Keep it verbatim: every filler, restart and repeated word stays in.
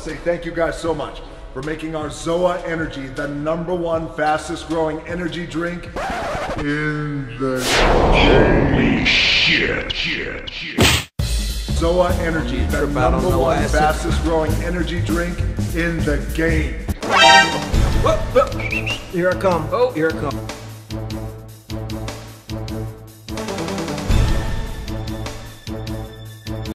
say thank you guys so much for making our Zoa Energy the number one fastest growing energy drink in the Holy shit, shit, shit. Zoa Energy, the number one fastest growing energy drink in the game. Here I come. Oh, here I come.